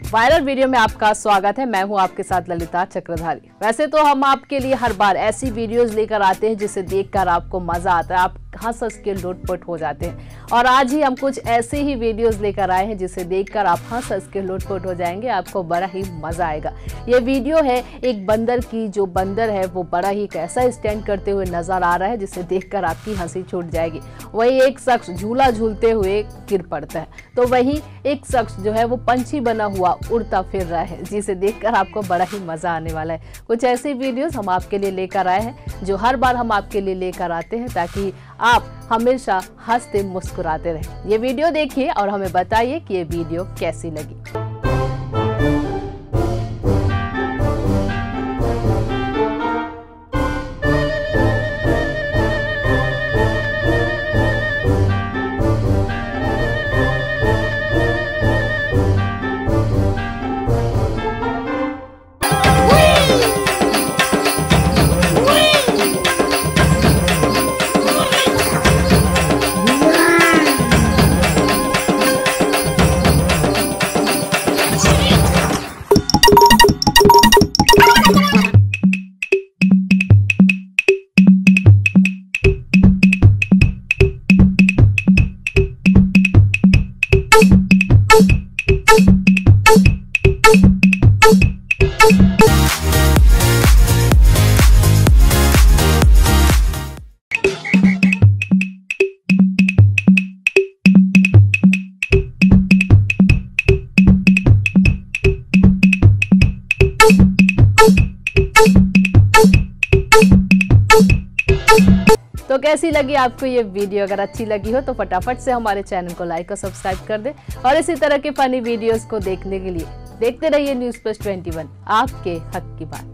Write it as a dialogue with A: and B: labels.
A: Viral video में आपका स्वागत है। मैं हूं आपके साथ ललिता चक्रधारी। वैसे तो हम आपके लिए हर बार ऐसी वीडियोस लेकर आते हैं जिसे देखकर आपको मजा आता है, आप हंस के लोटपोट हो जाते हैं। और आज ही हम कुछ ऐसे ही वीडियोस लेकर आए हैं जिसे देखकर आप हंस के लोटपोट हो जाएंगे, आपको बड़ा ही मजा आएगा। ये वीडियो है एक बंदर की। जो बंदर है वो बड़ा ही कैसा स्टैंड करते हुए नजर आ रहा है जिसे देखकर आपकी हंसी छूट जाएगी। वही एक शख्स झूला झूलते हुए गिर पड़ता है, तो वही एक शख्स जो है वो पंछी बना हुआ उड़ता फिर रहा है, जिसे देखकर आपको बड़ा ही मजा आने वाला है। कुछ ऐसी वीडियोस हम आपके लिए लेकर आए हैं जो हर बार हम आपके लिए लेकर आते हैं ताकि आप हमेशा हंसते मुस्कुराते रहें। ये वीडियो देखिए और हमें बताइए कि ये वीडियो कैसी लगी। तो कैसी लगी आपको ये वीडियो? अगर अच्छी लगी हो तो फटाफट से हमारे चैनल को लाइक और सब्सक्राइब कर दें और इसी तरह के फनी वीडियोस को देखने के लिए देखते रहिए न्यूज़ प्लस 21, आपके हक की बात।